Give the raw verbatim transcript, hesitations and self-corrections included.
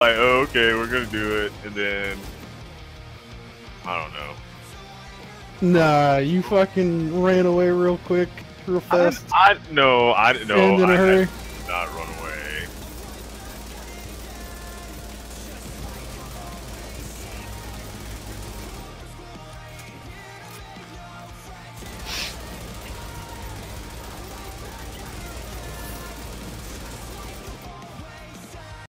like, oh, okay, we're gonna do it, and then I don't know. Nah, you fucking ran away real quick, real fast. I, I no, I no, and in a I, hurry. I did not run